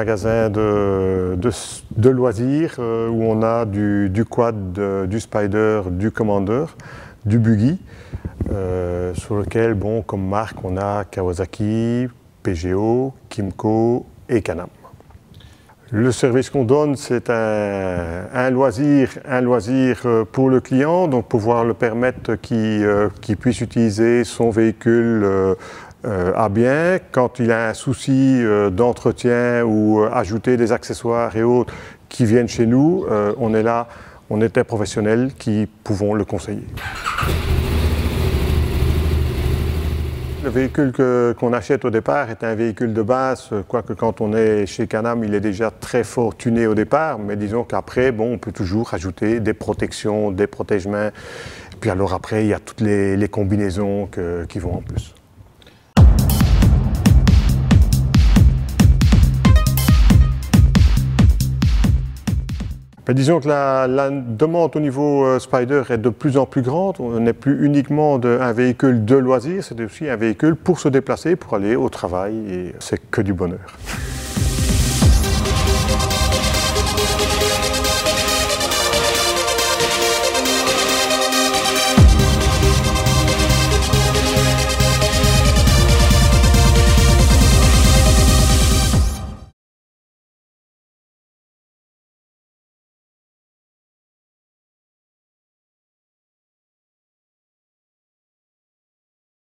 magasin de loisirs où on a du quad, du Spider, du Commander, du buggy, sur lequel, bon, comme marque, on a Kawasaki, Peugeot, Kymco et Can-Am. Le service qu'on donne, c'est un loisir pour le client, donc pouvoir le permettre qu'il puisse utiliser son véhicule à bien. Quand il a un souci d'entretien ou ajouter des accessoires et autres qui viennent chez nous, on est là, on est des professionnels qui pouvons le conseiller. Le véhicule qu'on achète au départ est un véhicule de base, quoique quand on est chez Can-Am, il est déjà très fort tuné au départ, mais disons qu'après, bon, on peut toujours rajouter des protections, des protège-mains, puis alors après, il y a toutes les combinaisons qui vont en plus. Mais disons que la demande au niveau Spider est de plus en plus grande. On n'est plus uniquement un véhicule de loisir, c'est aussi un véhicule pour se déplacer, pour aller au travail, et c'est que du bonheur.